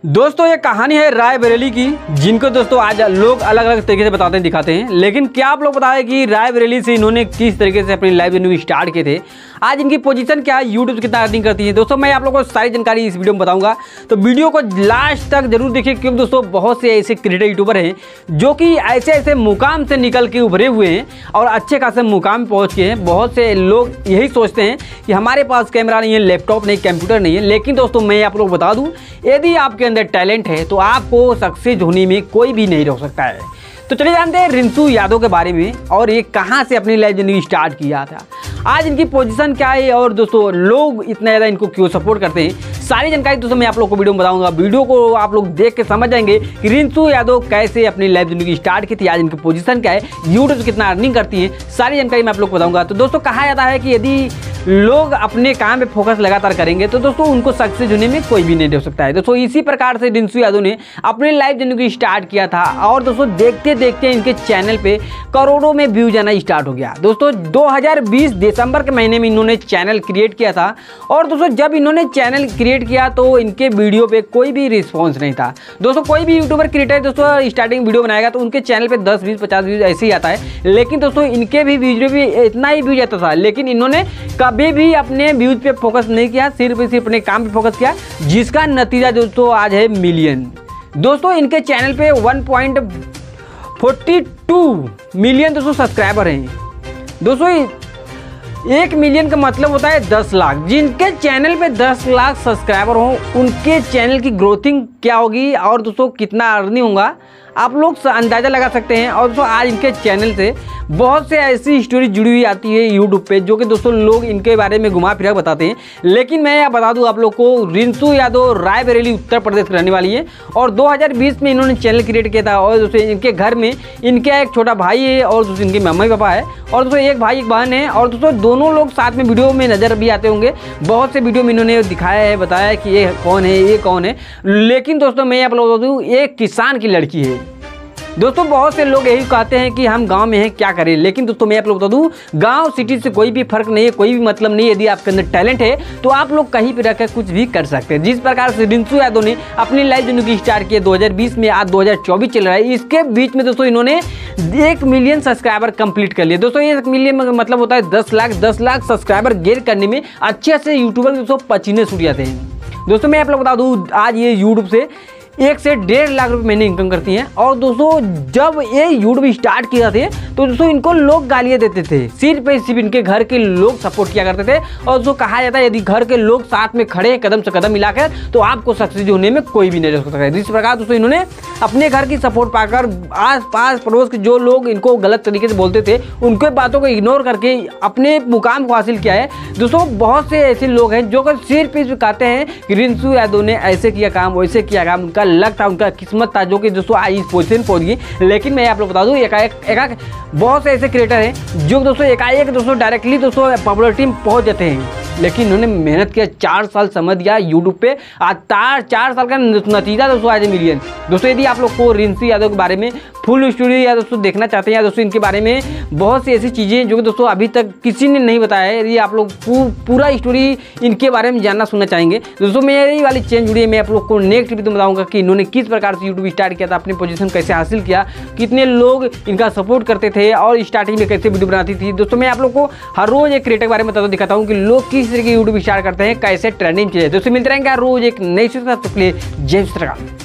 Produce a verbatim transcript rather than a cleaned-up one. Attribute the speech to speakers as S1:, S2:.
S1: दोस्तों ये कहानी है रायबरेली की, जिनको दोस्तों आज लोग अलग अलग तरीके से बताते हैं, दिखाते हैं। लेकिन क्या आप लोग बताएं कि रायबरेली से इन्होंने किस तरीके से अपनी लाइव जर्नी स्टार्ट किए थे, आज इनकी पोजीशन क्या है, यूट्यूब कितना अर्निंग करती है। दोस्तों मैं आप लोगों को सारी जानकारी इस वीडियो में बताऊंगा, तो वीडियो को लास्ट तक जरूर देखिए, क्योंकि दोस्तों बहुत से ऐसे क्रिएटर यूट्यूबर हैं जो कि ऐसे ऐसे मुकाम से निकल के उभरे हुए हैं और अच्छे खासे मुकाम पहुँच के हैं। बहुत से लोग यही सोचते हैं कि हमारे पास कैमरा नहीं है, लैपटॉप नहीं, कंप्यूटर नहीं है। लेकिन दोस्तों मैं आप लोग बता दूँ, यदि आपके अंदर टैलेंट है तो आपको सक्सेस होने में कोई भी नहीं रोक सकता है। तो चलिए जानते हैं रिंसू यादव के बारे में और ये कहां से अपनी लाइफ जिंदगी स्टार्ट किया था, आज इनकी पोजीशन क्या है और दोस्तों लोग इतना ज़्यादा इनको क्यों सपोर्ट करते हैं। सारी जानकारी दोस्तों मैं आप लोग को वीडियो में बताऊंगा। वीडियो को आप लोग देख के समझ जाएंगे कि रिंसू यादव कैसे अपनी लाइफ जिंदगी स्टार्ट की थी, आज इनकी पोजीशन क्या है, यूट्यूब से कितना अर्निंग करती है, सारी जानकारी मैं आप लोग को बताऊंगा। तो दोस्तों कहा जाता है कि यदि लोग अपने काम पे फोकस लगातार करेंगे तो दोस्तों उनको सक्सेस होने में कोई भी नहीं दे सकता है। दोस्तों इसी प्रकार से रिंसू यादव ने अपनी लाइफ जिंदगी स्टार्ट किया था और दोस्तों देखते देखते इनके चैनल पे करोड़ों में व्यूज आना स्टार्ट हो गया। दोस्तों दो हज़ार बीस दिसंबर के महीने में इन्होंने चैनल क्रिएट किया था और दोस्तों जब इन्होंने चैनल क्रिएट किया तो इनके वीडियो पे कोई भी रिस्पॉन्स नहीं था। दोस्तों कोई भी यूट्यूबर क्रिएटर दोस्तों स्टार्टिंग वीडियो बनाएगा तो उनके चैनल पे दस बीस पचास व्यूज ऐसे ही आता है, लेकिन दोस्तों इनके भी वीडियो भी इतना ही व्यूज आता था। लेकिन इन्होंने कभी भी अपने व्यूज पे फोकस नहीं किया, सिर्फ सिर्फ अपने काम पे फोकस किया, जिसका नतीजा दोस्तों आज है मिलियन। दोस्तों इनके चैनल पे one point forty two million दोस्तों सब्सक्राइबर हैं। दोस्तों एक मिलियन का मतलब होता है दस लाख। जिनके चैनल पे दस लाख सब्सक्राइबर हो उनके चैनल की ग्रोथिंग क्या होगी और दोस्तों कितना अर्निंग होगा आप लोग अंदाज़ा लगा सकते हैं। और दोस्तों आज इनके चैनल से बहुत से ऐसी स्टोरी जुड़ी हुई आती है यूट्यूब पे, जो कि दोस्तों लोग इनके बारे में घुमा फिरा बताते हैं। लेकिन मैं बता दूं आप लोग को, रिंसू यादव रायबरेली उत्तर प्रदेश की रहने वाली है और दो हज़ार बीस में इन्होंने चैनल क्रिएट किया था। और दोस्तों इनके घर में इनका एक छोटा भाई है और दोस्तों इनके मम्मी पापा है और दोस्तों एक भाई एक बहन है और दोस्तों दोनों लोग साथ में वीडियो में नज़र भी आते होंगे। बहुत से वीडियो में इन्होंने दिखाया है, बताया है कि ये कौन है, ये कौन है। लेकिन दोस्तों मैं आप लोग बता दूँ, एक किसान की लड़की है। दोस्तों बहुत से लोग यही कहते हैं कि हम गांव में हैं, क्या करें। लेकिन दोस्तों मैं आप लोग बता दूं, गांव सिटी से कोई भी फर्क नहीं है, कोई भी मतलब नहीं है। यदि आपके अंदर टैलेंट है तो आप लोग कहीं पे रहकर कुछ भी कर सकते हैं। जिस प्रकार से रिंसू यादव ने अपनी लाइफ जिंदगी स्टार्ट की दो हज़ार बीस में, आज दो हज़ार चौबीस चल रहा है, इसके बीच में दोस्तों इन्होंने एक मिलियन सब्सक्राइबर कंप्लीट कर लिए। दोस्तों एक मिलियन मतलब होता है दस लाख दस लाख सब्सक्राइबर गेन करने में अच्छे से यूट्यूबर दोस्तों पसीने छूट जाते हैं। दोस्तों मैं आप लोग बता दूँ, आज ये यूट्यूब से एक से डेढ़ लाख रुपए महीने इनकम करती हैं। और दोस्तों जब ये यूट्यूब स्टार्ट किया थे तो दोस्तों इनको लोग गालियाँ देते थे, सिर्फ सिर्फ इनके घर के लोग सपोर्ट किया करते थे। और दोस्तों कहा जाता है यदि घर के लोग साथ में खड़े हैं कदम से कदम मिलाकर तो आपको सक्सेस होने में कोई भी नहीं रोक सकता है। जिस प्रकार दोस्तों इन्होंने अपने घर की सपोर्ट पाकर आस पास पड़ोस के जो लोग इनको गलत तरीके से बोलते थे उनके बातों को इग्नोर करके अपने मुकाम को हासिल किया है। दोस्तों बहुत से ऐसे लोग हैं जो कि सिर्फ सिर्फ कहते हैं कि रिंसू यादव ने ऐसे किया काम, वैसे किया काम, उनका लक था, उनका किस्मत था, जो कि दोस्तों आज इस पोजीशन पहुंच गई। लेकिन मैं आप लोग बता दूं, एकाएक एकाएक बहुत से ऐसे क्रिएटर हैं जो दोस्तों एकाएक दोस्तों डायरेक्टली दोस्तों पॉपुलरिटी में पहुंच जाते हैं। लेकिन उन्होंने मेहनत किया, चार साल समझ दिया यूट्यूब पे, आज चार चार साल का नतीजा दोस्तों आज मिलियन। दोस्तों यदि आप लोग को रिंसू यादव के बारे में फुल स्टोरी या दोस्तों देखना चाहते हैं या दोस्तों इनके बारे में बहुत सी ऐसी चीज़ें जो कि दोस्तों अभी तक किसी ने नहीं बताया है, यदि आप लोग पू, पूरा स्टोरी इनके बारे में जानना सुनना चाहेंगे दोस्तों मेरी वाली चेंज जुड़ी है। मैं आप लोग को नेक्स्ट वीडियो में बताऊंगा कि इन्होंने किस प्रकार से यूट्यूब स्टार्ट किया था, अपनी पोजीशन कैसे हासिल किया, कितने लोग इनका सपोर्ट करते थे और स्टार्टिंग में कैसे वीडियो बनाती थी। दोस्तों मैं आप लोग को हर रोज एक क्रिएटर के बारे में बताता दिखाता हूँ कि लोग किस तरीके यूट्यूब स्टार्ट करते हैं, कैसे ट्रेंडिंग चीज़ है। दोस्तों मिलते रहेंगे रोज एक नई चीज़। जय श्री राम।